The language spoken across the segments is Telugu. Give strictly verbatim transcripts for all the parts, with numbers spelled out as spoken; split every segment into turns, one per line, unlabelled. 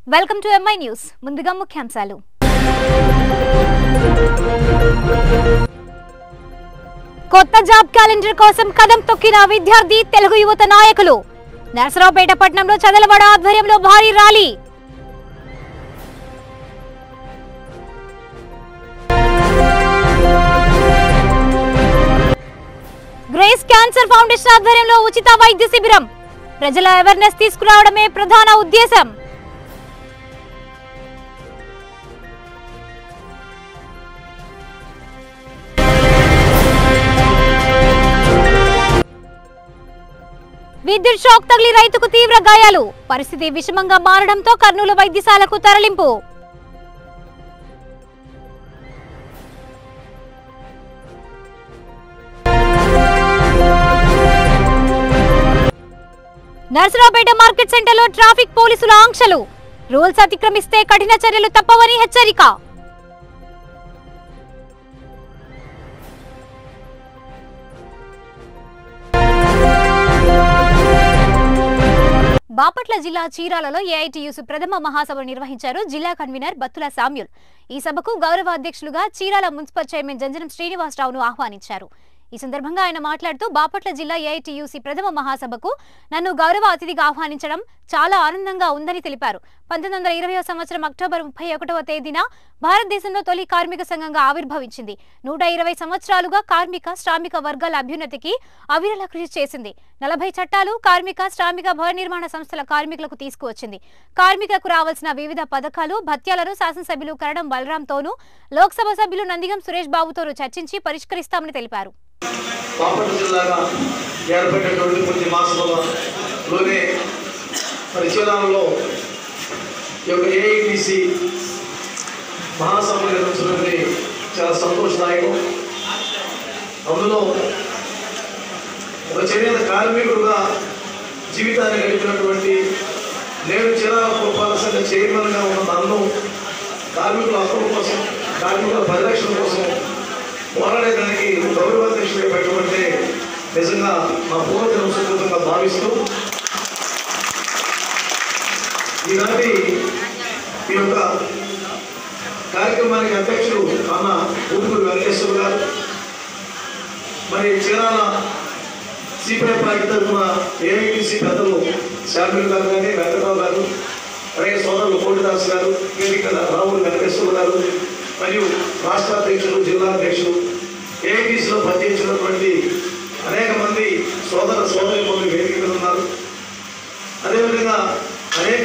Welcome to MI news. ముందుగా ముఖ్యాంశాలు. కొత్త జాబ్ క్యాలెండర్ కోసం కదం తొక్కిన విద్యార్థి తెలుగు యువత నాయకులు. నరసరావుపేట పట్టణంలో చదలవాడ ఆధ్వర్యంలో భారీ ర్యాలీ. గ్రేస్ క్యాన్సర్ ఫౌండేషన్ ఆధ్వర్యంలో ఉచిత వైద్య శిబిరం. ప్రజల అవేర్నెస్ తీసుకురావడమే ప్రధాన ఉద్దేశం. విద్యుత్ షాక్ తగిలి రైతుకు తీవ్ర గాయాలు. పరిస్థితి విషమంగా మారడంతో కర్నూలు వైద్యశాలకు తరలింపు. నర్సరావుపేట మార్కెట్ సెంటర్లో ట్రాఫిక్ పోలీసుల ఆంక్షలు. రూల్స్ అతిక్రమిస్తే కఠిన చర్యలు తప్పవని హెచ్చరిక. బాపట్ల జిల్లా చీరాలలో ఏఐటీయూసీ ప్రథమ మహాసభ నిర్వహించారు జిల్లా కన్వీనర్ బత్తుల సామ్యూల్. ఈ సభకు గౌరవ అధ్యక్షులుగా చీరాల మున్సిపల్ చైర్మన్ జంజనం శ్రీనివాసరావును ఆహ్వానించారు. ఈ సందర్భంగా ఆయన మాట్లాడుతూ బాపట్ల జిల్లా ఏఐటీయూసీ ప్రథమ మహాసభకు నన్ను గౌరవ అతిథిగా ఆహ్వానించడం చాలా ఆనందంగా ఉందని తెలిపారు. పంతొమ్మిది వందల ఇరవయో సంవత్సరం అక్టోబర్ ముప్పై ఒకటవ తేదీన భారతదేశంలో తొలి కార్మిక సంఘంగా ఆవిర్భవించింది. నూట ఇరవై సంవత్సరాలుగా కార్మిక శ్రామిక వర్గాల అభ్యున్నతికి అవిరళ కృషి చేసింది. నలభై చట్టాలు కార్మిక శ్రామిక భవన నిర్మాణ సంస్థల కార్మికులకు తీసుకువచ్చింది. కార్మికులకు రావాల్సిన వివిధ పథకాలు భత్యాలను శాసనసభ్యులు కరణం బలరాంతోనూ లోక్సభ సభ్యులు నందిగం సురేష్ బాబుతోనూ చర్చించి పరిష్కరిస్తామని తెలిపారు.
బాపట్ల జిల్లాగా ఏర్పడినటువంటి కొన్ని మాసంలోనే పరిశీలనలో ఈ యొక్క ఏఐటీసీ మహాసభ నిర్వహించడానికి చాలా సంతోషదాయకం. అందులో ఒక చేనేత కార్మికుడుగా జీవితాన్ని గడిపినటువంటి నేను చీరాల పురపాలక సంఘ చైర్మన్గా ఉన్న నన్ను కార్మికుల హక్కుల కోసం కార్మికుల పరిరక్షణ కోసం పోరాడేదానికి గౌరవాధ్యక్షుడిగా పెట్టమంటే నిజంగా నా పూర్వజన్మ సుకృతంగా భావిస్తూ ఈనాటి ఈ యొక్క కార్యక్రమానికి అధ్యక్షులు అన్న ఊరుకూరు వెంకటేశ్వర గారు, మరి చీరాల సిపిఐ పార్టీ తరఫున ఏఐటీసీ పెద్దలు శామ్యూల్ గారు కానీ వెంకటరావు గారు, అలాగే సోదరులు కోటిదాస్ గారు, వేదిక రావులు వెంకటేశ్వర గారు మరియు రాష్ట్ర అధ్యక్షులు జిల్లా అధ్యక్షులు ఏఐటీసీలో పనిచేసినటువంటి అనేక మంది సోదర సోదరి మంది వేదిక మీద ఉన్నారు. అదేవిధంగా అనేక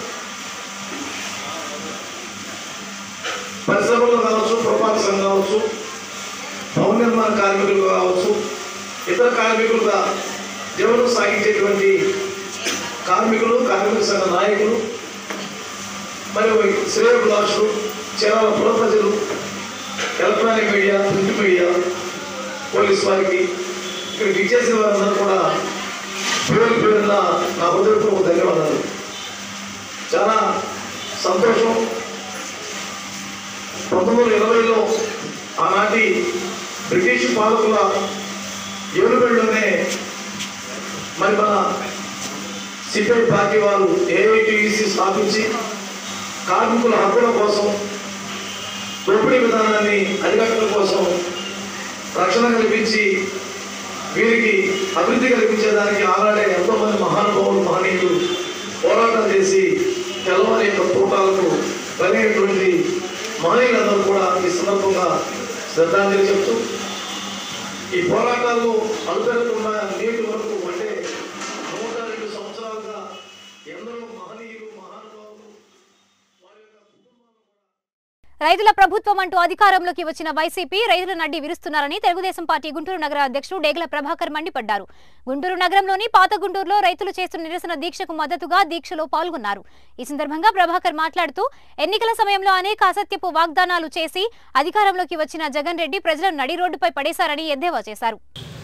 పరిశ్రమలు కావచ్చు, పురపాలక సంఘం కావచ్చు, భవన నిర్మాణ కార్మికులు కావచ్చు, ఇతర కార్మికులుగా జీవనం సాగించేటువంటి కార్మికులు, కార్మిక సంఘ నాయకులు మరియు శ్రేయోభిలాషులు, చీరాల పుర ప్రజలు, electronic media, print media, police వారికి ఇక్కడికి ఇచ్చేసిన వారందరూ కూడా పేరు పేరున నా హృదయపూర్వక ధన్యవాదాలు. చాలా సంతోషం. పంతొమ్మిది వందల ఇరవైలో ఆనాటి బ్రిటిష్ పాలకుల ఏలుబడిలోనే మరి మన సిపిఐ పార్టీ వారు ఏఐటీయూసీ స్థాపించి కార్మికుల హక్కుల కోసం, దోపిడీ విధానాన్ని అరికట్టడం కోసం, రక్షణ కల్పించి వీరికి అభివృద్ధి కల్పించేదానికి ఆనాడే ఎంతోమంది మహానుభావులు మహనీయులు పోరాటం చేసి తెల్లవారి యొక్క తోటాలకు కలిగినటువంటి మహనీయులందరూ కూడా ఈ సందర్భంగా శ్రద్ధాంజలి చెప్తూ ఈ పోరాటాల్లో అలుపెరకుండా నేటి వరకు అంటే నూట రెండు సంవత్సరాలుగా ఎందరో మహనీయులు మహానుభావులు వారి యొక్క
రైతుల ప్రభుత్వం అంటూ అధికారంలోకి వచ్చిన వైసీపీ రైతుల నడ్డి విరుస్తున్నారని తెలుగుదేశం పార్టీ గుంటూరు నగర అధ్యక్షుడు డేగల ప్రభాకర్ మండిపడ్డారు. గుంటూరు నగరంలోని పాత గుంటూరులో రైతులు చేస్తున్న నిరసన దీక్షకు మద్దతుగా దీక్షలో పాల్గొన్నారు. ఈ సందర్భంగా ప్రభాకర్ మాట్లాడుతూ ఎన్నికల సమయంలో అనేక అసత్యపు వాగ్దానాలు చేసి అధికారంలోకి వచ్చిన జగన్ రెడ్డి ప్రజలను నడి రోడ్డుపై పడేశారని ఎద్దేవా చేశారు.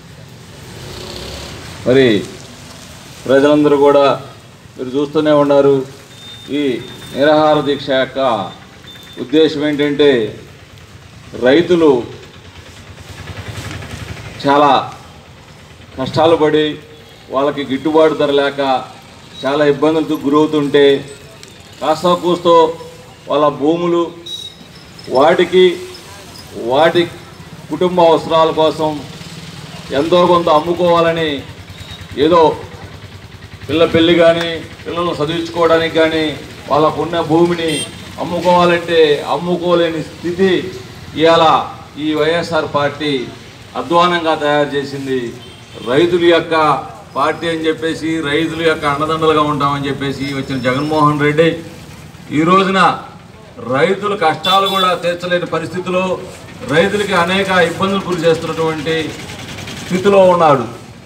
మరి ప్రజలందరూ కూడా మీరు చూస్తూనే ఉన్నారు. ఈ నిరాహార దీక్ష యొక్క ఉద్దేశం ఏంటంటే రైతులు చాలా కష్టాలు పడి వాళ్ళకి గిట్టుబాటు ధర లేక చాలా ఇబ్బందులకు గురవుతుంటే కాస్త కూస్తో వాళ్ళ భూములు వాటికి వాటి కుటుంబ అవసరాల కోసం ఎంతో కొంత అమ్ముకోవాలని, ఏదో పిల్ల పెళ్ళి కానీ పిల్లలను చదివించుకోవడానికి కానీ వాళ్ళకున్న భూమిని అమ్ముకోవాలంటే అమ్ముకోలేని స్థితి ఇవాళ ఈ వైఎస్ఆర్ పార్టీ అధ్వానంగా తయారు చేసింది. రైతుల యొక్క పార్టీ అని చెప్పేసి, రైతుల యొక్క అండదండలుగా ఉంటామని చెప్పేసి వచ్చిన జగన్మోహన్ రెడ్డి ఈ రోజున రైతుల కష్టాలు కూడా తీర్చలేని పరిస్థితిలో, రైతులకి అనేక ఇబ్బందులు గురి చేస్తున్నటువంటి స్థితిలో ఉన్నాడు.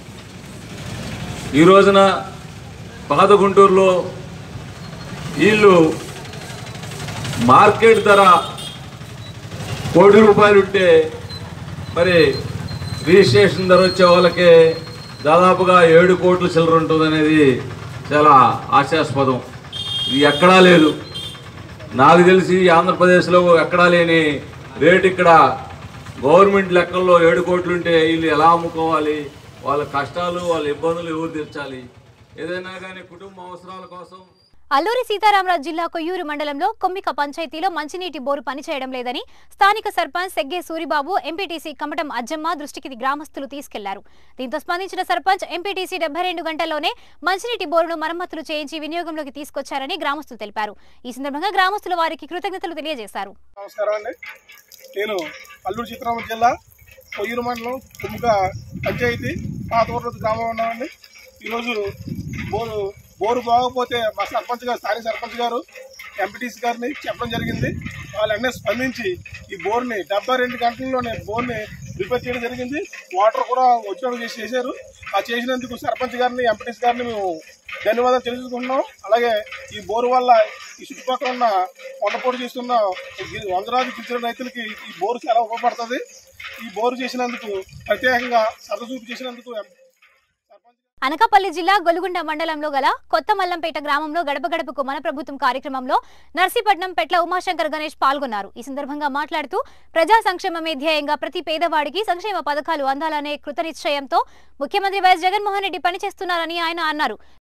ఈ రోజున పాత గుంటూరులో వీళ్ళు మార్కెట్ ధర కోటి రూపాయలు ఉంటే మరి రిజిస్ట్రేషన్ ధర వచ్చే వాళ్ళకే దాదాపుగా ఏడు కోట్ల చిల్లర ఉంటుంది అనేది చాలా హాస్యాస్పదం. ఇది ఎక్కడా లేదు. నాకు తెలిసి ఆంధ్రప్రదేశ్లో ఎక్కడా లేని రేటు ఇక్కడ గవర్నమెంట్ లెక్కల్లో ఏడు కోట్లు ఉంటే వీళ్ళు ఎలా అమ్ముకోవాలి? వాళ్ళ కష్టాలు వాళ్ళ ఇబ్బందులు ఎవరు తీర్చాలి? ఏదైనా కానీ కుటుంబ అవసరాల కోసం.
అల్లూరి సీతారామరాజు జిల్లా కొయ్యూరు మండలంలో కొమ్మిక పంచాయతీలో మంచినీటి బోరు పనిచేయడం లేదని స్థానిక సర్పంచ్ సెగ్గే సూరిబాబు ఎంపీటీసీ కమటం అజ్జమ్మ దృష్టికి గ్రామస్తులు తీసుకెళ్లారు. దీంతో స్పందించిన సర్పంచ్ ఎంపీటీసీ డెబ్బై రెండు గంటల్లోనే మంచినీటి బోరును మరమ్మతులు చేయించి వినియోగంలోకి తీసుకొచ్చారని గ్రామస్తులు తెలిపారు. ఈ సందర్భంగా గ్రామస్తులు వారికి కృతజ్ఞతలు తెలియజేశారు.
నమస్కారం అండి. నేను అల్లూరి సీతారామరాజు జిల్లా కొయ్యూరు మండలం కొమ్మిక పంచాయతీ పాతూరు గ్రామం ఉన్నామండి. ఈరోజు బోరు బోరు బాగపోతే మా సర్పంచ్ గారు, స్థానిక సర్పంచ్ గారు ఎంపీటీసీ గారిని చెప్పడం జరిగింది. వాళ్ళన్నీ స్పందించి ఈ బోర్ని డెబ్బై రెండు గంటల్లోనే బోర్ని రిపేర్ చేయడం జరిగింది. వాటర్ కూడా వచ్చినట్టు చేసి చేశారు. ఆ చేసినందుకు సర్పంచ్ గారిని, ఎంపీటీసీ గారిని మేము ధన్యవాదాలు తెలుసుకుంటున్నాం. అలాగే ఈ బోరు వల్ల ఈ చుట్టుపక్కల ఉన్న కొండపోటు చేస్తున్న వందలాది గిరిజన రైతులకి ఈ బోరు చాలా ఉపయోగపడుతుంది. ఈ బోరు చేసినందుకు ప్రత్యేకంగా సరదా చూపు చేసినందుకు
అనకాపల్లి జిల్లా గొలుగుండ మండలంలో గల కొత్త మల్లంపేట గ్రామంలో గడప గడపకు మన ప్రభుత్వం కార్యక్రమంలో నర్సీపట్నం పెట్ల ఉమాశంకర్ గణేష్ పాల్గొన్నారు. ఈ సందర్భంగా మాట్లాడుతూ ప్రజా సంక్షేమమే ధ్యేయంగా ప్రతి పేదవాడికి సంక్షేమ పథకాలు అందాలనే కృతనిశ్చయంతో ముఖ్యమంత్రి వైఎస్ జగన్మోహన్ రెడ్డి పనిచేస్తున్నారని ఆయన అన్నారు.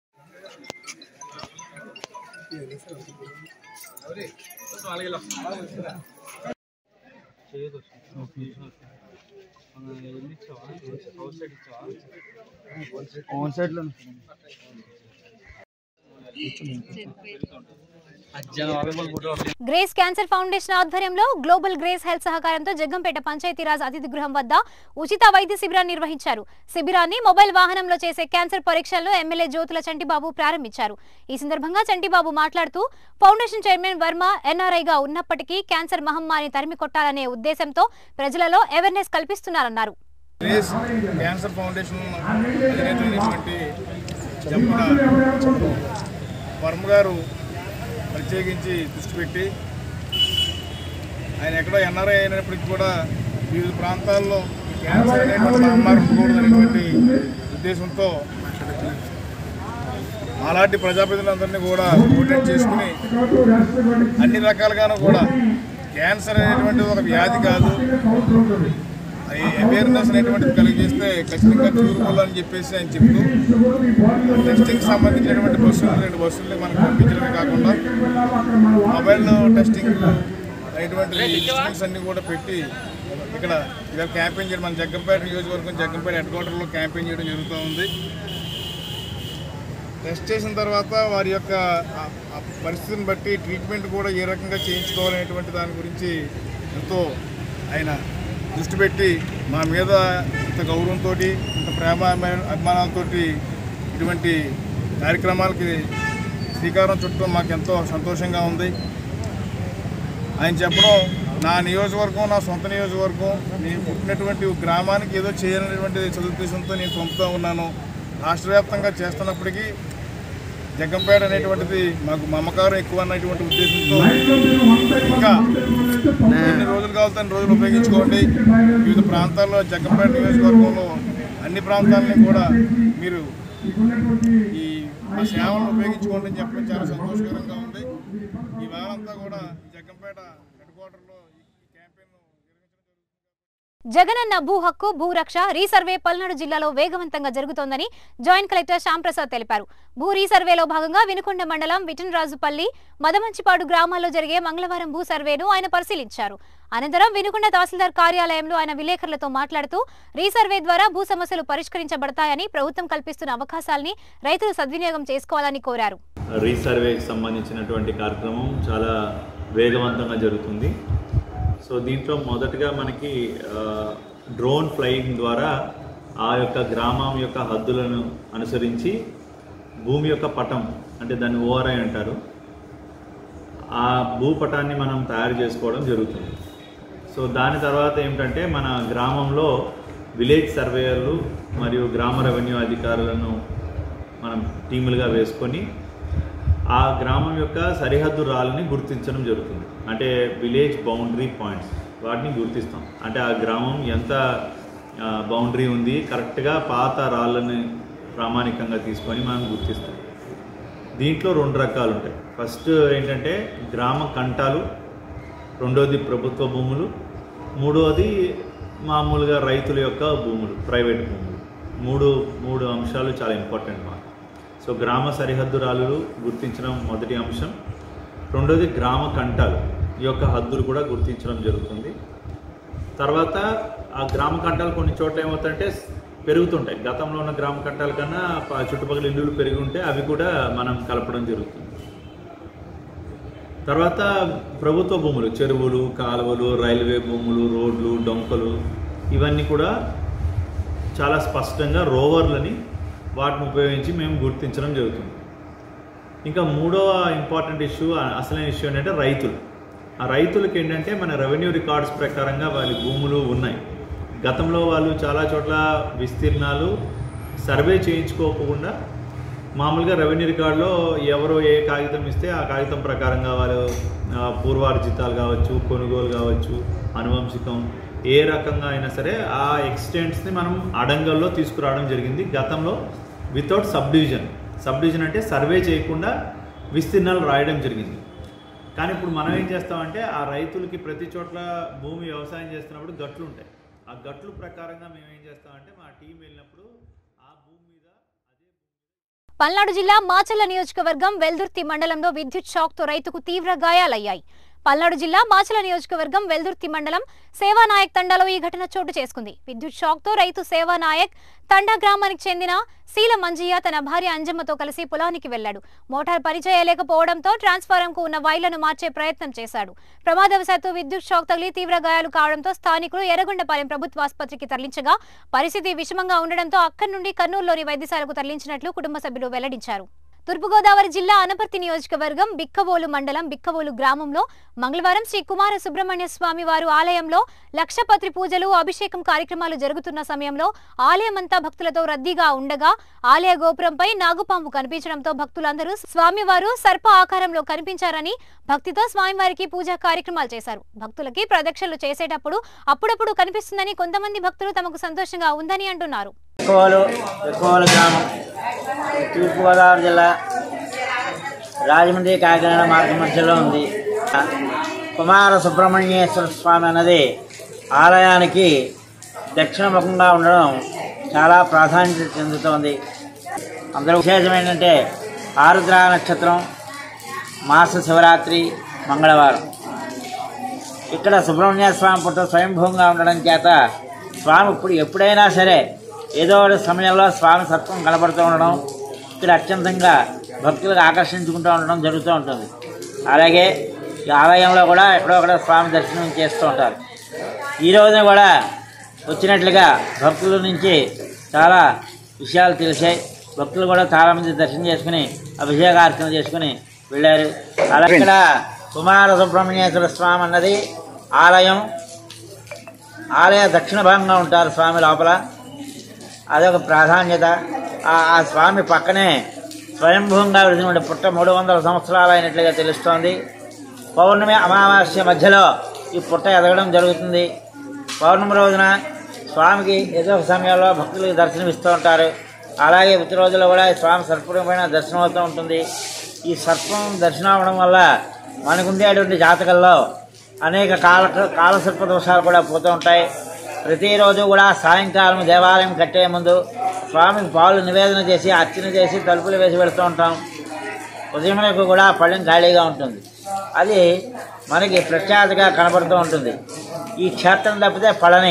గ్రేస్ క్యాన్సర్ ఫౌండేషన్ ఆధ్వర్యంలో గ్లోబల్ గ్రేస్ హెల్త్ సహకారంతో జగ్గంపేట పంచాయతీరాజ్ అతిథి గృహం వద్ద ఉచిత వైద్య శిబిరాన్ని నిర్వహించారు. శిబిరాన్ని మొబైల్ వాహనంలో చేసే క్యాన్సర్ పరీక్షలను ఎమ్మెల్యే జ్యోతుల చంటిబాబు ప్రారంభించారు. ఈ సందర్భంగా చంటిబాబు మాట్లాడుతూ ఫౌండేషన్ చైర్మన్ వర్మ ఎన్ఆర్ఐగా ఉన్నప్పటికీ క్యాన్సర్ మహమ్మారిని తరిమి కొట్టాలనే ఉద్దేశంతో ప్రజలలో అవేర్నెస్ కల్పిస్తున్నారన్నారు.
Grace cancer foundation Varma garu ప్రత్యేకించి దృష్టి పెట్టి ఆయన ఎక్కడో ఎన్ఆర్ఐ అయినప్పటికీ కూడా వివిధ ప్రాంతాల్లో క్యాన్సర్ అనేటువంటి మహమ్మారి ఉండకూడదు అనేటువంటి ఉద్దేశంతో అలాంటి ప్రజాప్రతినిధులందరినీ కూడా కోఆర్డినేట్ చేసుకుని అన్ని రకాలుగాను కూడా క్యాన్సర్ అనేటువంటిది ఒక వ్యాధి కాదు, అవేర్నెస్ అనేటువంటిది కలిగిస్తే ఖచ్చితంగా చూరుకోవాలి అని చెప్పేసి ఆయన చెప్తూ టెస్టింగ్ సంబంధించినటువంటి బస్సులు రెండు బస్సుల్ని మనకు పంపించడమే కాకుండా మొబైల్ టెస్టింగ్ అనేటువంటి ఇన్స్ట్రుమెంట్స్ అన్నీ కూడా పెట్టి ఇక్కడ ఇవాళ క్యాంపెయిన్ చేయడం, మన జగ్గంపేట నియోజకవర్గం జగ్గంపేట హెడ్ క్వార్టర్లో క్యాంపెయిన్ చేయడం జరుగుతూ ఉంది. టెస్ట్ చేసిన తర్వాత వారి యొక్క పరిస్థితిని బట్టి ట్రీట్మెంట్ కూడా ఏ రకంగా చేయించుకోవాలనేటువంటి దాని గురించి ఎంతో ఆయన దృష్టి పెట్టి మా మీద ఇంత గౌరవంతో ఇంత ప్రేమ అభిమానాలతో ఇటువంటి కార్యక్రమాలకి శ్రీకారం చుట్టడం మాకు ఎంతో సంతోషంగా ఉంది. ఆయన చెప్పడం నా నియోజకవర్గం, నా సొంత నియోజకవర్గం, నేను పుట్టినటువంటి గ్రామానికి ఏదో చేయాలనేటువంటి సదుద్దేశంతో నేను పంపుతూ ఉన్నాను. రాష్ట్ర వ్యాప్తంగా చేస్తున్నప్పటికీ జగ్గంపేట అనేటువంటిది మాకు మమకారం ఎక్కువ అన్నటువంటి ఉద్దేశంతో ఇంకా ఎన్ని రోజులు కావాలంటే అన్ని రోజులు ఉపయోగించుకోండి. వివిధ ప్రాంతాల్లో జగ్గంపేట నియోజకవర్గంలో అన్ని ప్రాంతాలని కూడా మీరు ఈ మా సేవలను ఉపయోగించుకోండి అని చెప్పడం చాలా సంతోషకరంగా ఉంది. ఈ వారంతా కూడా జగ్గంపేట హెడ్ క్వార్టర్లో
జగనన్న భూ హక్కు భూ రక్ష రీసర్వే పల్నాడు జిల్లాలో వేగవంతంగా జరుగుతోందని జాయింట్ కలెక్టర్ శ్యాంప్రసాద్ తెలిపారు. భూ రీసర్వేలో భాగంగా వినుకొండ మండలం విటన్రాజుపల్లి, మదమంచిపాడు గ్రామాల్లో జరిగే మంగళవారం భూ సర్వేను ఆయన పరిశీలించారు. అనంతరం వినుకొండ తహసీల్దార్ కార్యాలయంలో ఆయన విలేకరులతో మాట్లాడుతూ రీసర్వే ద్వారా భూ సమస్యలు పరిష్కరించబడతాయని, ప్రభుత్వం కల్పిస్తున్న అవకాశాలని రైతులు సద్వినియోగం చేసుకోవాలని కోరారు.
రీసర్వేకి సంబంధించినటువంటి కార్యక్రమం చాలా వేగవంతంగా జరుగుతుంది. సో దీంట్లో మొదటగా మనకి డ్రోన్ ఫ్లయింగ్ ద్వారా ఆ యొక్క గ్రామం యొక్క హద్దులను అనుసరించి భూమి యొక్క పటం, అంటే దాన్ని ఓఆర్ఐ అంటారు, ఆ భూపటాన్ని మనం తయారు చేసుకోవడం జరుగుతుంది. సో దాని తర్వాత ఏమిటంటే మన గ్రామంలో విలేజ్ సర్వేయర్లు మరియు గ్రామ రెవెన్యూ అధికారులను మనం టీములుగా వేసుకొని ఆ గ్రామం యొక్క సరిహద్దు రాళ్ళని గుర్తించడం జరుగుతుంది. అంటే విలేజ్ బౌండరీ పాయింట్స్ వాటిని గుర్తిస్తాం. అంటే ఆ గ్రామం ఎంత బౌండరీ ఉంది కరెక్ట్గా పాత రాళ్ళని ప్రామాణికంగా తీసుకొని మనం గుర్తిస్తాం. దీంట్లో రెండు రకాలు ఉంటాయి. ఫస్ట్ ఏంటంటే గ్రామ కంటాలు, రెండోది ప్రభుత్వ భూములు, మూడోది మామూలుగా రైతుల యొక్క భూములు, ప్రైవేట్ భూములు. మూడు మూడు అంశాలు చాలా ఇంపార్టెంట్ మాకు. సో గ్రామ సరిహద్దు రాళ్ళు గుర్తించడం మొదటి అంశం. రెండోది గ్రామ కంటాలు ఈ యొక్క హద్దులు కూడా గుర్తించడం జరుగుతుంది. తర్వాత ఆ గ్రామ కంటాలు కొన్ని చోట్ల ఏమవుతాయంటే పెరుగుతుంటాయి. గతంలో ఉన్న గ్రామ కంటాల కన్నా చుట్టుపక్కల ఇల్లులు పెరిగి ఉంటే అవి కూడా మనం కలపడం జరుగుతుంది. తర్వాత ప్రభుత్వ భూములు, చెరువులు, కాలువలు, రైల్వే భూములు, రోడ్లు, డొంకలు, ఇవన్నీ కూడా చాలా స్పష్టంగా రోవర్లని వాటిని ఉపయోగించి మేము గుర్తించడం జరుగుతుంది. ఇంకా మూడవ ఇంపార్టెంట్ ఇష్యూ, అసలైన ఇష్యూ ఏంటంటే రైతులు. ఆ రైతులకి ఏంటంటే మన రెవెన్యూ రికార్డ్స్ ప్రకారంగా వాళ్ళ భూములు ఉన్నాయి. గతంలో వాళ్ళు చాలా చోట్ల విస్తీర్ణాలు సర్వే చేయించుకోకుండా మామూలుగా రెవెన్యూ రికార్డులో ఎవరో ఏ కాగితం ఇస్తే ఆ కాగితం ప్రకారంగా వాళ్ళు పూర్వార్జితాలు కావచ్చు, కొనుగోలు కావచ్చు, అనువంశికం, ఏ రకంగా అయినా సరే ఆ ఎక్స్టెంట్స్ని మనం అడంగల్లో తీసుకురావడం జరిగింది గతంలో without sub division. Sub division అంటే సర్వే చేయకుండా విస్తీర్ణాలు రాయడం జరిగింది. కానీ ఇప్పుడు మనం ఏం చేస్తామంటే ఆ రైతులకి ప్రతి చోట్ల భూమి వ్యవసాయం చేస్తున్నప్పుడు గట్లు ఉంటాయి. ఆ గట్లు ప్రకారంగా మేము ఏం చేస్తామంటే మా టీం వెళ్ళినప్పుడు ఆ భూమి మీద అదే.
పల్నాడు జిల్లా మాచర్ల నియోజకవర్గం వెల్దుర్తి మండలంలో విద్యుత్ షాక్ తో రైతుకు తీవ్ర గాయాలయ్యాయి. పల్నాడు జిల్లా మాచర్ల నియోజకవర్గం వెల్దుర్తి మండలం సేవానాయక్ తండాలో ఈ ఘటన చోటు చేసుకుంది. విద్యుత్ షాక్ తో రైతు సేవానాయక్ తండా గ్రామానికి చెందిన శీల మంజయ్య తన భార్య అంజమ్మతో కలిసి పొలానికి వెళ్లాడు. మోటార్ పనిచేయలేకపోవడంతో ట్రాన్స్ఫారం కు ఉన్న వైర్లను మార్చే ప్రయత్నం చేశాడు. ప్రమాదవశాత్తు విద్యుత్ షాక్ తగిలి తీవ్ర గాయాలు కావడంతో స్థానికులు ఎర్రగొండపాలెం ప్రభుత్వ ఆసుపత్రికి తరలించగా పరిస్థితి విషమంగా ఉండడంతో అక్కడి నుండి కర్నూలులోని వైద్యశాలకు తరలించినట్లు కుటుంబ సభ్యులు వెల్లడించారు. తూర్పుగోదావరి జిల్లా అనపర్తి నియోజకవర్గం బిక్కవోలు మండలం బిక్కవోలు గ్రామంలో మంగళవారం శ్రీ కుమార సుబ్రహ్మణ్య స్వామి వారు ఆలయంలో లక్షపత్రి పూజలు, అభిషేకం కార్యక్రమాలు జరుగుతున్న సమయంలో ఆలయమంతా భక్తులతో రద్దీగా ఉండగా ఆలయ గోపురంపై నాగుపాము కనిపించడంతో భక్తులందరూ స్వామివారు సర్ప ఆకారంలో కనిపించారని భక్తితో స్వామివారికి పూజా కార్యక్రమాలు చేశారు. భక్తులకి ప్రదక్షిణలు చేసేటప్పుడు అప్పుడప్పుడు కనిపిస్తుందని కొంతమంది భక్తులు తమకు సంతోషంగా ఉందని అంటున్నారు.
తూర్పుగోదావరి జిల్లా రాజమండ్రి కాకినాడ మార్గం మధ్యలో ఉంది. కుమార సుబ్రహ్మణ్యేశ్వర స్వామి అన్నది ఆలయానికి దక్షిణముఖంగా ఉండడం చాలా ప్రాధాన్యత చెందుతోంది. అందులో విశేషం ఏంటంటే ఆరుద్ర నక్షత్రం, మాస శివరాత్రి, మంగళవారం. ఇక్కడ సుబ్రహ్మణ్య స్వామి పుట్ట స్వయంభూంగా ఉండడం చేత స్వామి ఇప్పుడు ఎప్పుడైనా సరే ఏదో ఒక సమయంలో స్వామి సర్పం కనపడుతూ ఉండడం, ఇక్కడ అత్యంతంగా భక్తులకు ఆకర్షించుకుంటూ ఉండడం జరుగుతూ ఉంటుంది. అలాగే ఈ ఆలయంలో కూడా ఎక్కడో ఒకడ స్వామి దర్శనం చేస్తూ ఉంటారు. ఈ రోజున కూడా వచ్చినట్లుగా భక్తుల నుంచి చాలా విషయాలు తెలిసాయి. భక్తులు కూడా చాలామంది దర్శనం చేసుకుని అభిషేకార్చన చేసుకుని వెళ్ళారు. అలాగే ఇక్కడ కుమార సుబ్రహ్మణ్యేశ్వర స్వామి అన్నది ఆలయం. ఆలయ దక్షిణ భాగంగా ఉంటారు స్వామి లోపల, అదొక ప్రాధాన్యత. ఆ స్వామి పక్కనే స్వయంభూంగా వెలిసిన పుట్ట మూడు వందల సంవత్సరాలు అయినట్లుగా తెలుస్తోంది. పౌర్ణమి అమావాస్య మధ్యలో ఈ పుట్ట ఎదగడం జరుగుతుంది. పౌర్ణమి రోజున స్వామికి ఏదో ఒక సమయంలో భక్తులకు దర్శనమిస్తూ ఉంటారు. అలాగే ప్రతి రోజుల్లో కూడా స్వామి సర్పరూపమైన దర్శనం అవుతూ ఉంటుంది. ఈ సర్పం దర్శనం అవ్వడం వల్ల మనకుండేటువంటి జాతకంలో అనేక కాల కాలసర్ప దోషాలు కూడా పోతూ ఉంటాయి. ప్రతిరోజు కూడా సాయంకాలం దేవాలయం కట్టే ముందు స్వామికి పాలు నివేదన చేసి అర్చన చేసి తలుపులు వేసి వెళ్తూ ఉంటాం. ఉదయమునకు కూడా పళ్ళెం ఖాళీగా ఉంటుంది. అది మనకి ప్రఖ్యాతిగా కనబడుతూ ఉంటుంది. ఈ క్షేత్రం తప్పితే పళని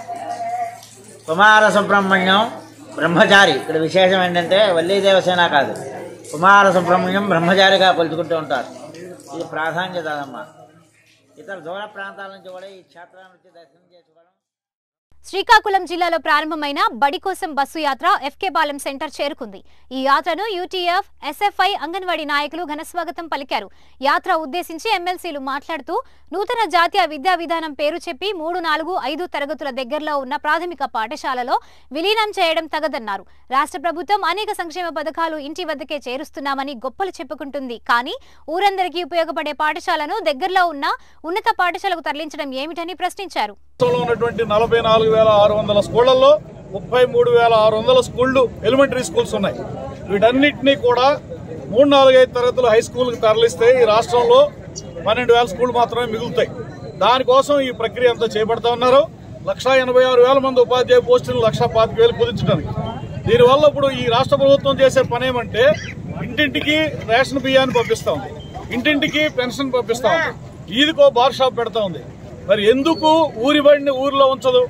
కుమార సుబ్రహ్మణ్యం బ్రహ్మచారి. ఇక్కడ విశేషం ఏంటంటే వల్లీ దేవసేన కాదు, కుమార సుబ్రహ్మణ్యం బ్రహ్మచారిగా కొలుచుకుంటూ ఉంటారు. ఇది ప్రాధాన్యత అమ్మా. ఇతర దూర ప్రాంతాల నుంచి కూడా ఈ క్షేత్రాన్ని వచ్చి దర్శనం చేసుకోవడం.
శ్రీకాకుళం జిల్లాలో ప్రారంభమైన బడి కోసం బస్సు యాత్ర ఎఫ్కే పాలెం సెంటర్ చేరుకుంది. ఈ యాత్రను యూటీఎఫ్, ఎస్ఎఫ్ఐ, అంగన్వాడీ నాయకులు ఘనస్వాగతం పలికారు. యాత్ర ఉద్దేశించి ఎమ్మెల్సీలు మాట్లాడుతూ నూతన జాతీయ విద్యా విధానం పేరు చెప్పి మూడు నాలుగు ఐదు తరగతుల దగ్గరలో ఉన్న ప్రాథమిక పాఠశాలలో విలీనం చేయడం తగదన్నారు. రాష్ట్ర ప్రభుత్వం అనేక సంక్షేమ పథకాలు ఇంటి వద్దకే చేరుస్తున్నామని గొప్పలు చెప్పుకుంటుంది. కానీ ఊరందరికీ ఉపయోగపడే పాఠశాలను దగ్గరలో ఉన్న ఉన్నత పాఠశాలకు తరలించడం ఏమిటని ప్రశ్నించారు.
ఉన్నటువంటి నలభై నాలుగు వేల ఆరు వందల స్కూళ్లలో ముప్పై మూడు వేల ఆరు వందల స్కూళ్లు ఎలిమెంటరీ స్కూల్స్ ఉన్నాయి. వీటన్నిటినీ కూడా మూడు నాలుగైదు తరగతులు హై స్కూల్కి తరలిస్తే ఈ రాష్ట్రంలో పన్నెండు వేల స్కూళ్లు మాత్రమే మిగులుతాయి. దానికోసం ఈ ప్రక్రియ అంతా చేపడతా ఉన్నారు. లక్షా ఎనభై ఆరు వేల మంది ఉపాధ్యాయ పోస్టులు లక్షా పాతిక వేలు కుదించడానికి. దీనివల్ల ఇప్పుడు ఈ రాష్ట్ర ప్రభుత్వం చేసే పని ఏమంటే ఇంటింటికి రేషన్ బియ్యాన్ని పంపిస్తా ఉంది, ఇంటింటికి పెన్షన్ పంపిస్తా ఉంది, ఈదికో బార్ షాప్ పెడతా ఉంది. మరి ఎందుకు ఊరి బడిని ఊరిలో ఉంచదు?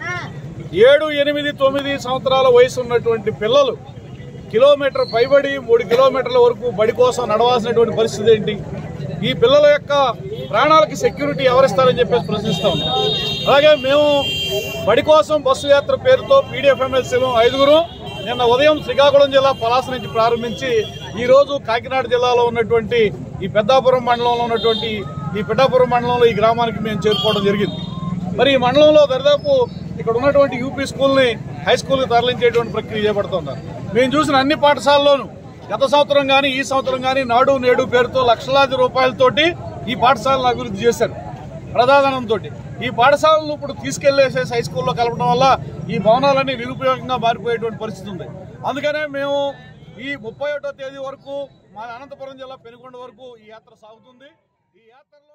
ఏడు ఎనిమిది తొమ్మిది సంవత్సరాల వయసు ఉన్నటువంటి పిల్లలు కిలోమీటర్ పైబడి మూడు కిలోమీటర్ల వరకు బడి కోసం నడవాల్సినటువంటి పరిస్థితి ఏంటి? ఈ పిల్లల యొక్క ప్రాణాలకి సెక్యూరిటీ ఎవరిస్తారని చెప్పేసి ప్రశ్నిస్తా ఉన్నాం. అలాగే మేము బడి కోసం బస్సు యాత్ర పేరుతో పీడీఎఫ్ ఎమ్మెల్సీలు ఐదుగురు నిన్న ఉదయం శ్రీకాకుళం జిల్లా పలాస నుంచి ప్రారంభించి ఈ రోజు కాకినాడ జిల్లాలో ఉన్నటువంటి ఈ పెద్దాపురం మండలంలో ఉన్నటువంటి ఈ పిఠాపురం మండలంలో ఈ గ్రామానికి మేము చేరుకోవడం జరిగింది. మరి ఈ మండలంలో దరిదాపు ఇక్కడ ఉన్నటువంటి యూపీ స్కూల్ని హై స్కూల్కి తరలించేటువంటి ప్రక్రియ చేపడుతున్నారు. మేము చూసిన అన్ని పాఠశాలల్లోనూ గత సంవత్సరం కానీ ఈ సంవత్సరం కానీ నాడు నేడు పేరుతో లక్షలాది రూపాయలతోటి ఈ పాఠశాలను అభివృద్ధి చేశారు ప్రధానంతో. ఈ పాఠశాలను ఇప్పుడు తీసుకెళ్లేసేసి హై స్కూల్లో కలపడం వల్ల ఈ భవనాలన్నీ నిరుపయోగంగా మారిపోయేటువంటి పరిస్థితి ఉంది. అందుకనే మేము ఈ ముప్పై ఒకటో తేదీ వరకు మా అనంతపురం జిల్లా పెనుగొండ వరకు ఈ యాత్ర సాగుతుంది. ఈ యాత్రలో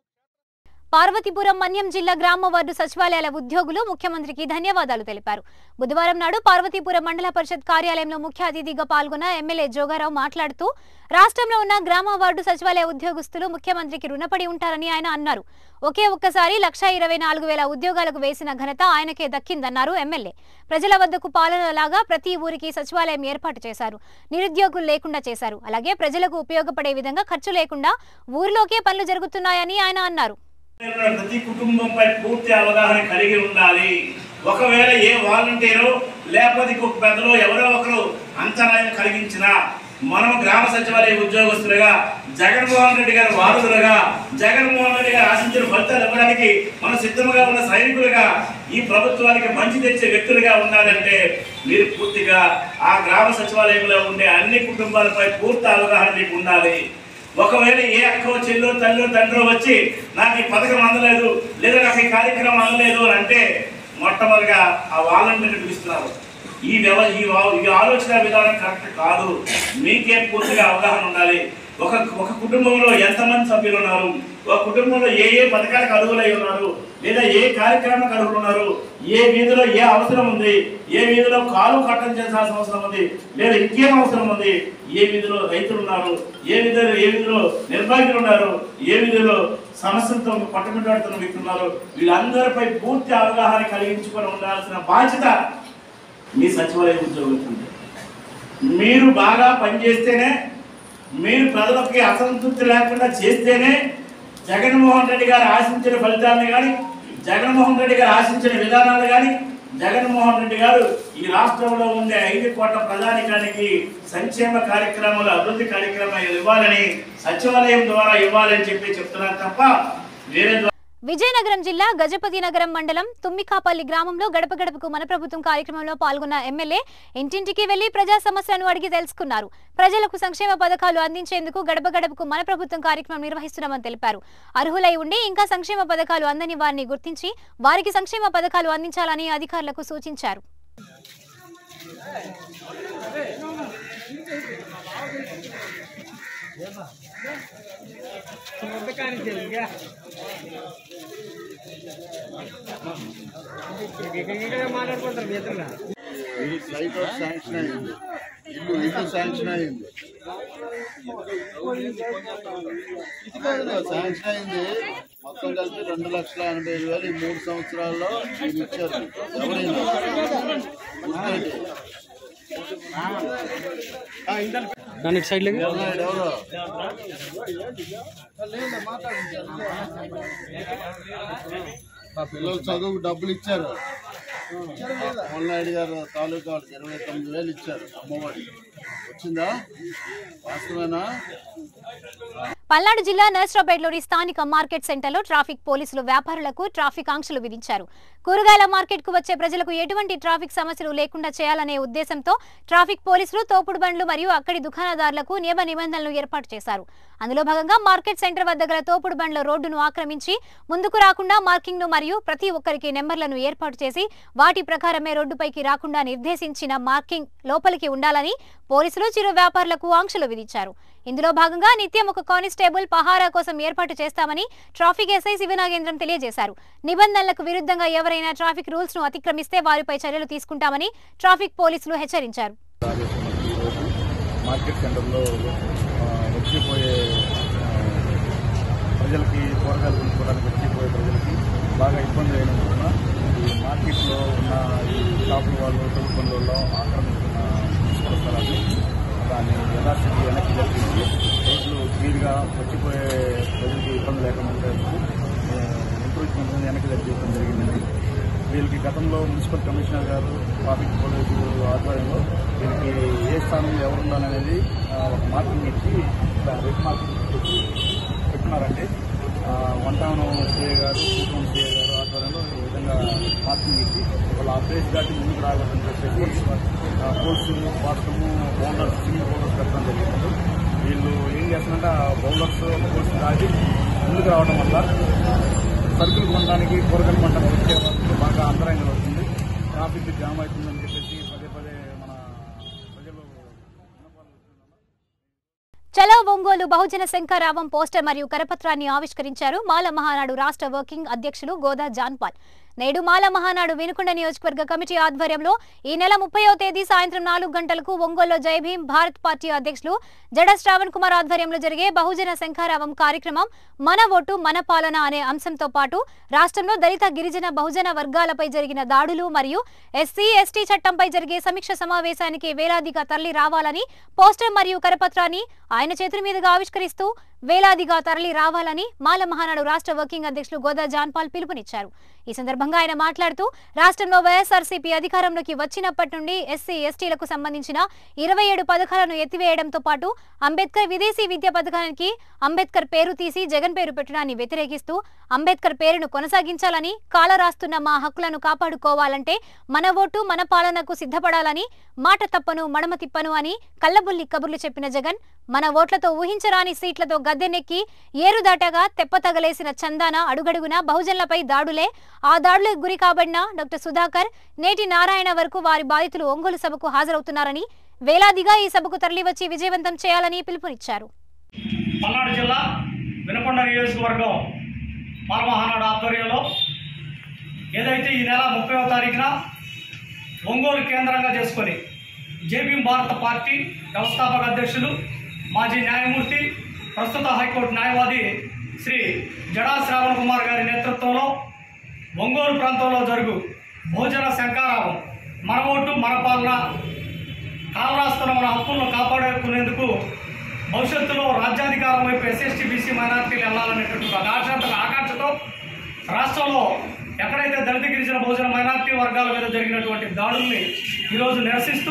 పార్వతీపురం మన్యం జిల్లా గ్రామ వార్డు సచివాలయాల ఉద్యోగులు ముఖ్యమంత్రికి ధన్యవాదాలు తెలిపారు. బుధవారం నాడు పార్వతీపురం మండల పరిషత్ కార్యాలయంలో ముఖ్య అతిథిగా పాల్గొన్న ఎమ్మెల్యే జోగారావు మాట్లాడుతూ రాష్ట్రంలో ఉన్న గ్రామ వార్డు సచివాలయ ఉద్యోగస్తులు ముఖ్యమంత్రికి రుణపడి ఉంటారని ఆయన అన్నారు. ఒకే ఒక్కసారి లక్షా ఇరవై నాలుగు వేల ఉద్యోగాలకు వేసిన ఘనత ఆయనకే దక్కిందన్నారు ఎమ్మెల్యే. ప్రజల వద్దకు పాలనలాగా ప్రతి ఊరికి సచివాలయం ఏర్పాటు చేశారు. నిరుద్యోగులు లేకుండా చేశారు. అలాగే ప్రజలకు ఉపయోగపడే విధంగా ఖర్చు లేకుండా ఊరిలోకే పనులు జరుగుతున్నాయని ఆయన అన్నారు.
ప్రతి కుటుంబంపై పూర్తి అవగాహన కలిగి ఉండాలి. ఒకవేళ ఏ వాలంటీరు లేకపోతే ఇంకొక పెద్దలో ఎవరో ఒకరు అంతరాయం కలిగించినా మనం గ్రామ సచివాలయ ఉద్యోగస్తులుగా జగన్మోహన్ రెడ్డి గారి వారసులుగా జగన్మోహన్ రెడ్డి గారు ఆశించిన ఫలితాలు ఇవ్వడానికి మనం సిద్ధంగా ఉన్న సైనికులుగా ఈ ప్రభుత్వానికి మంచి తెచ్చే వ్యక్తులుగా ఉండాలంటే మీరు పూర్తిగా ఆ గ్రామ సచివాలయంలో ఉండే అన్ని కుటుంబాలపై పూర్తి అవగాహన మీకు ఉండాలి. ఒకవేళ ఏ అక్కో చెల్లో తల్లో తండ్రో వచ్చి నాకు ఈ పథకం అందలేదు లేదా నాకు ఈ కార్యక్రమం అందలేదు అని అంటే మొట్టమొదటిగా ఆ వాలంటీర్ని పిలుస్తున్నారు. ఈ వ్యవ ఈ ఆలోచన విధానం కరెక్ట్ కాదు. మీకే పూర్తిగా అవగాహన ఉండాలి. ఒక ఒక కుటుంబంలో ఎంతమంది సభ్యులు ఉన్నారు, ఒక కుటుంబంలో ఏ ఏ పథకాలకు అర్హులై ఉన్నారు, లేదా ఏ కార్యక్రమానికి అర్హులు ఉన్నారు, ఏ వీధిలో ఏ అవసరం ఉంది, ఏ వీధిలో కాలు కట్టం చేయాల్సిన అవసరం ఉంది, లేదా ఇంకేం అవసరం ఉంది, ఏ వీధిలో రైతులు ఉన్నారు, ఏ విధిలో ఏ విధిలో నిర్వాహకులు ఉన్నారు, ఏ విధిలో సమస్యలతో పట్టుబడుతున్న వ్యక్తులు ఉన్నారు, వీళ్ళందరిపై పూర్తి అవగాహన కలిగించుకొని ఉండాల్సిన బాధ్యత మీ సచివాలయ ఉద్యోగులు. మీరు బాగా పనిచేస్తేనే, మీరు ప్రజలకి అసంతృప్తి లేకుండా చేస్తేనే జగన్మోహన్ రెడ్డి గారు ఆశించిన ఫలితాలను కానీ జగన్మోహన్ రెడ్డి గారు ఆశించిన విధానాలు కానీ జగన్మోహన్ రెడ్డి గారు ఈ రాష్ట్రంలో ఉండే ఐదు కోట్ల ప్రజానికానికి సంక్షేమ కార్యక్రమాలు అభివృద్ధి కార్యక్రమాలు ఇవ్వాలని సచివాలయం ద్వారా ఇవ్వాలని చెప్పి చెప్తున్నారు తప్ప వేరే.
విజయనగరం జిల్లా గజపతి నగరం మండలం తుమ్మికాపల్లి గ్రామంలో గడప గడపకు మన ప్రభుత్వం కార్యక్రమంలో పాల్గొన్న ఎమ్మెల్యే ఇంటింటికి వెళ్లి ప్రజా సమస్యలను అడిగి తెలుసుకున్నారు. ప్రజలకు సంక్షేమ పథకాలు అందించేందుకు గడప గడపకు మన ప్రభుత్వం కార్యక్రమం నిర్వహిస్తున్నామని తెలిపారు. అర్హులై ఉండి ఇంకా సంక్షేమ పథకాలు అందని వారిని గుర్తించి వారికి సంక్షేమ పథకాలు అందించాలని అధికారులకు సూచించారు.
ఇది ఫ్లైట్ శాంక్షన్ అయింది, ఇల్లు ఇల్లు శాంక్షన్ అయింది శాంక్షన్ అయింది మొత్తం కలిపి రెండు లక్షల ఎనభై ఐదు వేలు ఈ మూడు సంవత్సరాల్లో ఇది ఇచ్చారు. ఎవరైనా ఎవరో మా పిల్లలు చదువుకు డబ్బులు ఇచ్చారు. మోహన్ గారు తాలూకా వాళ్ళకి ఇరవై తొమ్మిది వేలు ఇచ్చారు. అమ్మఒడి వచ్చిందా? వాస్తవేనా?
పల్నాడు జిల్లా నర్సరావుపేటలోని స్థానిక మార్కెట్ సెంటర్లో ట్రాఫిక్ పోలీసులు వ్యాపారులకు ట్రాఫిక్ ఆంక్షలు విధించారు. కూరగాయల మార్కెట్ కు వచ్చే ప్రజలకు ఎటువంటి ట్రాఫిక్ సమస్యలు లేకుండా చేయాలనే ఉద్దేశంతో ట్రాఫిక్ పోలీసులు తోపుడు బండ్లు మరియు అక్కడి దుకాణదారులకు నియమ నిబంధనలు ఏర్పాటు చేశారు. అందులో భాగంగా మార్కెట్ సెంటర్ వద్ద గల తోపుడు బండ్ల రోడ్డును ఆక్రమించి ముందుకు రాకుండా మార్కింగ్ ను మరియు ప్రతి ఒక్కరికి నెంబర్లను ఏర్పాటు చేసి వాటి ప్రకారమే రోడ్డుపైకి రాకుండా నిర్దేశించిన మార్కింగ్ లోపలికి ఉండాలని పోలీసులు చిరు వ్యాపారులకు ఆంక్షలు విధించారు. ఇందులో భాగంగా నిత్యం ఒక కానిస్టేబుల్ పహారా కోసం ఏర్పాటు చేస్తామని ట్రాఫిక్ ఎస్ఐ శివనాగేంద్రం తెలియజేశారు. నిబంధనలకు విరుద్ధంగా ఎవరైనా ట్రాఫిక్ రూల్స్ ను అతిక్రమిస్తే వారిపై చర్యలు తీసుకుంటామని ట్రాఫిక్ పోలీసులు హెచ్చరించారు.
మార్కెట్ సెంటర్లో వచ్చిపోయే ప్రజలకి కూరగాయలు కొనుక్కోవడానికి వచ్చిపోయే ప్రజలకి బాగా ఇబ్బంది అయినందున ఈ మార్కెట్లో ఉన్న ఈ షాపుల వాళ్ళు తొలి పనులలో ఆక్రమిస్తున్న మున్సిపల్ స్థలాన్ని దాన్ని యథాస్థితి వెనక్కి జరిపించి రోడ్లు క్లీన్గా వచ్చిపోయే ప్రజలకి ఇబ్బంది లేకుండా ఉండేందుకు ఎంకరేజ్మెంట్ వెనక్కి జరిపించడం జరిగిందండి. వీళ్ళకి గతంలో municipal commissioner garu traffic police ఆధ్వర్యంలో వీళ్ళకి ఏ స్థానంలో ఎవరు ఉండాలనేది ఒక మార్కింగ్ ఇచ్చి రెడ్ మార్కింగ్ ఇచ్చి పెట్టున్నారండి. One town CA garu two town CA garu ఆధ్వర్యంలో ఈ విధంగా మార్కింగ్ ఇచ్చి వాళ్ళు ఆ ప్లేస్ దాటి ముందుకు రావాలని చెప్పేసి కోర్సు వాస్తవము బౌలర్స్ సింగిల్ బౌలర్స్ పెట్టడం జరిగింది. వీళ్ళు ఏం చేస్తున్నారంటే ఆ బౌలర్స్ కోర్సు దాటి ముందుకు రావడం వల్ల సరుకులు కొనడానికి కూరగాయలు కొనడానికి వచ్చే వాళ్ళకి బాగా అంతరాయంగా వస్తుంది, ట్రాఫిక్ జామ్ అవుతుందని చెప్పేసి పదే పదే మన ప్రజలు.
చలో ఒంగోలు బహుజన శంకరావం పోస్టర్ మరియు కరపత్రాన్ని ఆవిష్కరించారు మాల మహానాడు రాష్ట్ర వర్కింగ్ అధ్యక్షులు గోదా జాన్పాల్. నేడు మాల మహానాడు వినుకొండ నియోజకవర్గ కమిటీ ఆధ్వర్యంలో ఈ నెల ముప్పైవ తేదీ సాయంత్రం నాలుగు గంటలకు ఒంగోలులో జై భీం భారత్ పార్టీ అధ్యక్షులు జడ శ్రావణ్ కుమార్ ఆధ్వర్యంలో జరిగే బహుజన శంఖారావం కార్యక్రమం మన ఓటు మన పాలన అనే అంశంతో పాటు రాష్ట్రంలో దళిత గిరిజన బహుజన వర్గాలపై జరిగిన దాడులు మరియు ఎస్సీ ఎస్టీ చట్టంపై జరిగే సమీక్ష సమావేశానికి వేలాదిగా తరలి రావాలని పోస్టర్ మరియు కరపత్రాన్ని ఆయన చేతుల మీదుగా ఆవిష్కరిస్తూ వేలాదిగా తరలి రావాలని మాల మహానాడు రాష్ట్ర వర్కింగ్ అధ్యక్షులు గోదా జాన్పాల్ పిలుపునిచ్చారు. ఈ సందర్భంగా ఆయన మాట్లాడుతూ రాష్ట్రంలో వైఎస్ఆర్సీపీ అధికారంలోకి వచ్చినప్పటి నుండి ఎస్సీ ఎస్టీలకు సంబంధించిన ఇరవై ఏడు పథకాలను ఎత్తివేయడంతో పాటు అంబేద్కర్ విదేశీ విద్య పథకానికి అంబేద్కర్ పేరు తీసి జగన్ పేరు పెట్టడాన్ని వ్యతిరేకిస్తూ అంబేద్కర్ పేరును కొనసాగించాలని, కాలరాస్తున్న మా హక్కులను కాపాడుకోవాలంటే మన ఓటు మన పాలనకు సిద్ధపడాలని, మాట తప్పను మడమ తిప్పను అని కల్లబుల్లి కబుర్లు చెప్పిన జగన్ మన ఓట్లతో ఊహించరాని సీట్లతో గద్దెనెక్కి ఏరుదాటగా తెప్పతగలేసిన చందాన అడుగడుగున బహుజనులపై దాడులే. ఆ దాడులకు గురి కాబడిన డాక్టర్ సుధాకర్, నేటి నారాయణ వరకు వారి బాధితులు ఒంగోలు సభకు హాజరవుతున్నారని, వేలాదిగా ఈ సభకు తరలివచ్చి విజయవంతం చేయాలని పిలుపునిచ్చారు.
పల్నాడు జిల్లా వినుకొండ నియోజకవర్గం మాల మహానాడు ఆధ్వర్యంలో ఏదైతే ఈ నెల ముప్పైవ తారీఖున ఒంగోలు కేంద్రంగా చేసుకొని జై భీం భారత పార్టీ వ్యవస్థాపక అధ్యక్షులు మాజీ న్యాయమూర్తి ప్రస్తుత హైకోర్టు న్యాయవాది శ్రీ జడా శ్రావణ్ కుమార్ గారి నేతృత్వంలో ఒంగోలు ప్రాంతంలో జరుగు బహుజన శంఖారావం మన ఓటు మన పాలన, కాలరాస్తున్న మన హక్కులను కాపాడుకునేందుకు భవిష్యత్తులో రాజ్యాధికారం వైపు ఎస్ఎస్టీ బీసీ మైనార్టీలు వెళ్లాలనేటువంటి ఆకాంక్ష ఆకాంక్షతో రాష్ట్రంలో ఎక్కడైతే దళిత గిరిజన బహుజన మైనార్టీ వర్గాల మీద జరిగినటువంటి దాడుల్ని ఈరోజు నిరసిస్తూ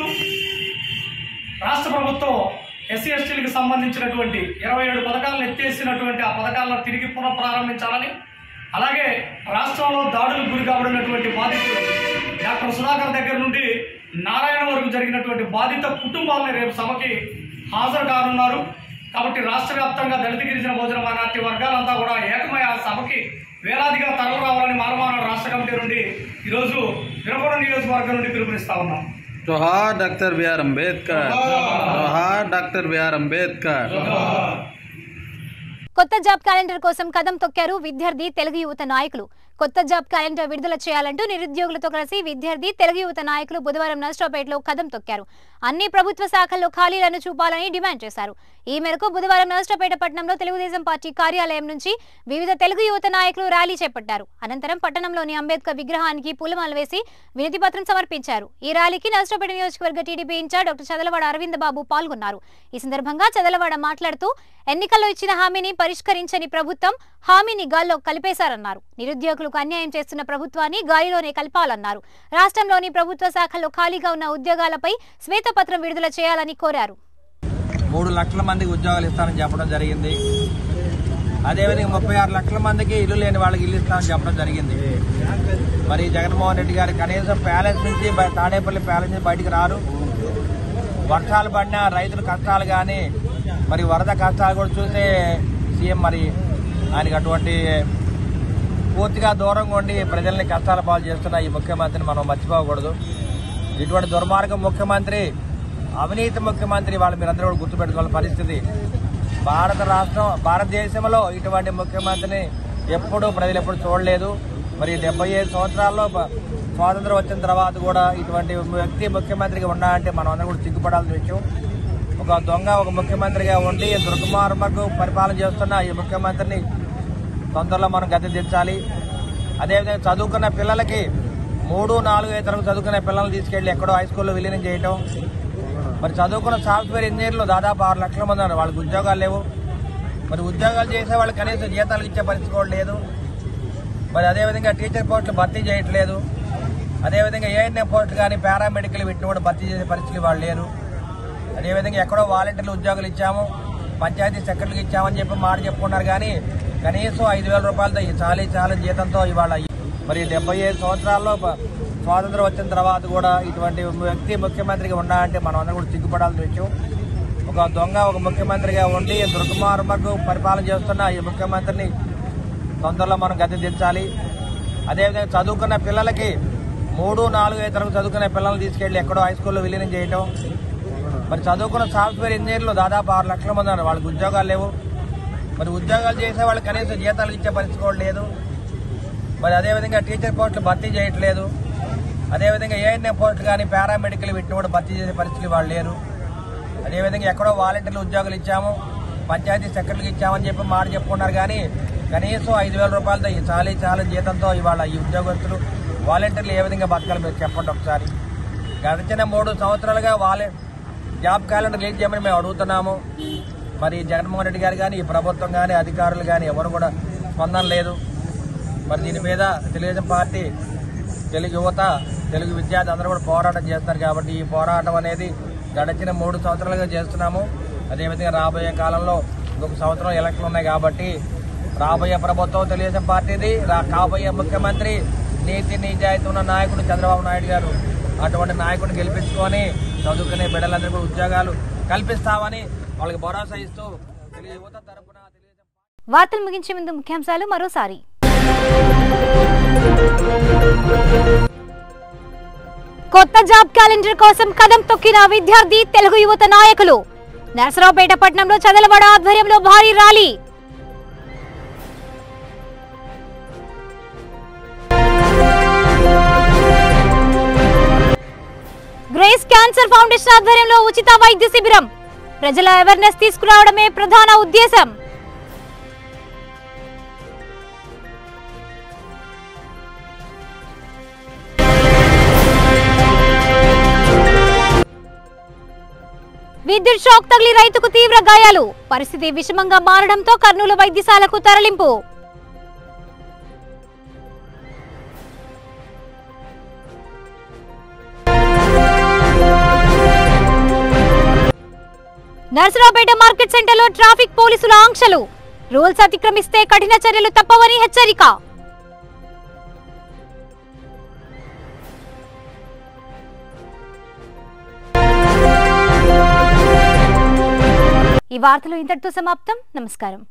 రాష్ట్ర ప్రభుత్వం ఎస్సీ ఎస్టీలకు సంబంధించినటువంటి ఇరవై ఏడు పథకాలను ఎత్తేసినటువంటి ఆ పథకాలను తిరిగి పునఃప్రారంభించాలని, అలాగే రాష్ట్రంలో దాడులకు గురి కాబడినటువంటి బాధితులు డాక్టర్ సుధాకర్ దగ్గర నుండి నారాయణ వరకు జరిగినటువంటి బాధిత కుటుంబాలని రేపు సభకి హాజరు కానున్నారు. కాబట్టి రాష్ట్ర వ్యాప్తంగా దళిత గిరిజన బహుజన మైనార్టీ వర్గాలంతా కూడా ఏకమై ఆ సభకి వేలాదిగా తరలి రావాలని మాల మహానాడు రాష్ట్ర కమిటీ నుండి ఈరోజు వినుకొండ నియోజకవర్గం నుండి పిలుపునిస్తా ఉన్నాం.
జోహార్ డాక్టర్ బిఆర్ అంబేద్కర్, జోహార్ డాక్టర్ బిఆర్ అంబేద్కర్.
కొత్త జాబ్ క్యాలెండర్ కోసం కదం తొక్కారు విద్యార్థి తెలుగు యువత నాయకులు. కొత్త జాబ్ క్యాలెండర్ విడుదల చేయాలంటూ నిరుద్యోగులతో కలిసి విద్యార్థి తెలుగు యువత నాయకులు బుధవారం నర్సరావుపేటలో కదం తొక్కారు. అన్ని ప్రభుత్వ శాఖల్లో ఖాళీలను చూపాలని డిమాండ్ చేశారు. ఈ మేరకు బుధవారం నర్సరావుపేట పట్టణంలో తెలుగుదేశం పార్టీ కార్యాలయం నుంచి వివిధ తెలుగు యువత నాయకులు ర్యాలీ చేపట్టారు. అనంతరం పట్టణంలోని అంబేద్కర్ విగ్రహానికి పూలమాల వేసి వినతి పత్రం సమర్పించారు. ఈ ర్యాలీకి నర్సరావుపేట నియోజకవర్గ TDP incharge doctor Chadalavada Aravind Babu పాల్గొన్నారు. ఈ సందర్భంగా చదలవాడ మాట్లాడుతూ ఎన్నికల్లో ఇచ్చిన హామీని పరిష్కరించని ప్రభుత్వం హామీని గాల్లో కలిపేశారన్నారు. నిరుద్యోగులకు అన్యాయం చేస్తున్న ప్రభుత్వాన్ని గాలిలోనే కలపాలన్నారు. రాష్ట్రంలోని ప్రభుత్వ శాఖల్లో ఖాళీగా ఉన్న ఉద్యోగాలపై శ్వేతపత్రం విడుదల చేయాలని కోరారు.
మూడు లక్షల మందికి ఉద్యోగాలు ఇస్తానని చెప్పడం జరిగింది. అదేవిధంగా ముప్పై ఆరు లక్షల మందికి ఇల్లు లేని వాళ్ళకి ఇల్లు ఇస్తామని చెప్పడం జరిగింది. మరి జగన్మోహన్ రెడ్డి గారు కనీసం ప్యాలెస్ నుంచి తాడేపల్లి ప్యాలెస్ నుంచి బయటికి రారు. వర్షాలు పడినా రైతుల కష్టాలు కానీ మరి వరద కష్టాలు కూడా చూసే సీఎం మరి ఆయనకి అటువంటి పూర్తిగా దూరంగా ఉండి ప్రజల్ని కష్టాల పాలు చేస్తున్న ఈ ముఖ్యమంత్రిని మనం మర్చిపోకూడదు. ఇటువంటి దుర్మార్గం ముఖ్యమంత్రి, అవినీతి ముఖ్యమంత్రి వాళ్ళు మీరందరూ కూడా గుర్తుపెట్టుకోవాల్సిన పరిస్థితి. భారత రాష్ట్రం భారతదేశంలో ఇటువంటి ముఖ్యమంత్రిని ఎప్పుడూ ప్రజలు ఎప్పుడు చూడలేదు. మరి డెబ్బై ఐదు సంవత్సరాల్లో స్వాతంత్రం వచ్చిన తర్వాత కూడా ఇటువంటి వ్యక్తి ముఖ్యమంత్రిగా ఉండాలంటే మనం అందరూ కూడా సిగ్గుపడాల్సిన విషయం. ఒక దొంగ ఒక ముఖ్యమంత్రిగా ఉండి దుర్మార్గకు పరిపాలన చేస్తున్న ఈ ముఖ్యమంత్రిని తొందరలో మనం గద్దె దించాలి. అదేవిధంగా చదువుకున్న పిల్లలకి మూడు నాలుగు ఐదు తరగతి చదువుకునే పిల్లల్ని తీసుకెళ్లి ఎక్కడో హై స్కూల్లో విలీనం చేయటం. మరి చదువుకున్న సాఫ్ట్వేర్ ఇంజనీర్లు దాదాపు ఆరు లక్షల మంది ఉన్నారు. వాళ్ళకి ఉద్యోగాలు లేవు. మరి ఉద్యోగాలు చేసే వాళ్ళు కనీసం జీతాలు ఇచ్చే పరిస్థితి కూడా లేదు. మరి అదేవిధంగా టీచర్ పోస్టులు భర్తీ చేయట్లేదు. అదేవిధంగా ఏఎన్ఎం పోస్టులు కానీ పారామెడికల్ వీటిని కూడా భర్తీ చేసే పరిస్థితులు వాళ్ళు లేరు. అదేవిధంగా ఎక్కడో వాలంటీర్లు ఉద్యోగాలు ఇచ్చాము, పంచాయతీ సెక్రటరీకి ఇచ్చామని చెప్పి మాట చెప్పుకున్నారు. కానీ కనీసం ఐదు వేల రూపాయలతో చాలీ చాలా జీతంతో ఇవాళ మరి డెబ్బై ఐదు సంవత్సరాల్లో స్వాతంత్రం వచ్చిన తర్వాత కూడా ఇటువంటి వ్యక్తి ముఖ్యమంత్రిగా ఉండాలంటే మనం అందరూ కూడా సిగ్గుపడాల్సిన విషయం. ఒక దొంగ ఒక ముఖ్యమంత్రిగా ఉండి దుర్మార్గకు పరిపాలన చేస్తున్న ఈ ముఖ్యమంత్రిని తొందరలో మనం గద్దె దించాలి. అదేవిధంగా చదువుకున్న పిల్లలకి మూడు నాలుగు ఐదు తరగతి చదువుకునే పిల్లల్ని తీసుకెళ్లి ఎక్కడో హై స్కూల్లో విలీనం చేయటం. మరి చదువుకున్న సాఫ్ట్వేర్ ఇంజనీర్లు దాదాపు ఆరు లక్షల మంది ఉన్నారు. వాళ్ళకి ఉద్యోగాలు లేవు. మరి ఉద్యోగాలు చేసే వాళ్ళు కనీసం జీతాలు ఇచ్చే పరిస్థితి కూడా లేదు. మరి అదేవిధంగా టీచర్ పోస్టులు భర్తీ చేయట్లేదు. అదేవిధంగా ఏఎన్ఎం పోస్టులు కానీ పారామెడికల్ వీటిని కూడా భర్తీ చేసే పరిస్థితులు వాళ్ళు లేరు. అదేవిధంగా ఎక్కడో వాలంటీర్లు ఉద్యోగాలు ఇచ్చాము, పంచాయతీ సెక్రటరీకి ఇచ్చామని చెప్పి మాట చెప్పుకున్నారు. కానీ కనీసం ఐదు వేల రూపాయలతో చాలీ చాలా జీతంతో ఇవాళ ఈ ఉద్యోగస్తులు వాలంటీర్లు ఏ విధంగా బతకాలి మీరు చెప్పండి ఒకసారి. గడిచిన మూడు సంవత్సరాలుగా వాలే జాబ్ క్యాలెండర్ రిలీజ్ చేయమని మేము అడుగుతున్నాము. మరి జగన్మోహన్ రెడ్డి గారు కానీ ఈ ప్రభుత్వం కానీ అధికారులు కానీ ఎవరు కూడా స్పందన లేదు. మరి దీని మీద తెలుగుదేశం పార్టీ, తెలుగు యువత, తెలుగు విద్యార్థి అందరూ కూడా పోరాటం చేస్తున్నారు. కాబట్టి ఈ పోరాటం అనేది గడిచిన మూడు సంవత్సరాలుగా చేస్తున్నాము. అదేవిధంగా రాబోయే కాలంలో ఇంకొక సంవత్సరం ఎలక్షన్లు ఉన్నాయి. కాబట్టి రాబోయే ప్రభుత్వం తెలుగుదేశం పార్టీది, కాబోయే ముఖ్యమంత్రి నీతి నిజాయితీ ఉన్న నాయకుడు చంద్రబాబు నాయుడు గారు. అటువంటి నాయకుడిని గెలిపించుకొని చదువుకునే బిడ్డలందరూ కూడా ఉద్యోగాలు కల్పిస్తామని వాళ్ళకి భరోసా ఇస్తూ తెలుగు యువత తరపున
వార్తలు ముగించే ముందు ముఖ్యాంశాలు మరోసారి. కొత్త జాబ్ క్యాలెండర్ కోసం కదం తొక్కిన విద్యార్థి తెలుగు యువత నాయకులు. నర్సరావుపేట పట్టణంలో చదలవాడ ఆధ్వర్యంలో భారీ ర్యాలీ. గ్రేస్ క్యాన్సర్ ఫౌండేషన్ ఆధ్వర్యంలో ఉచిత వైద్య శిబిరం. ప్రజల అవేర్నెస్ తీసుకురావడమే ప్రధాన ఉద్దేశం. విద్యుత్ షాక్ తగిలి రైతుకు తీవ్ర గాయాలు. పరిస్థితి విషమంగా మారడంతో కర్నూలు వైద్యశాలకు తరలింపు. నర్సరావుపేట మార్కెట్ సెంటర్లో ట్రాఫిక్ పోలీసుల ఆంక్షలు. రూల్స్ అతిక్రమిస్తే కఠిన చర్యలు తప్పవని హెచ్చరిక. ఈ వార్తలు ఇంతటితో సమాప్తం. నమస్కారం.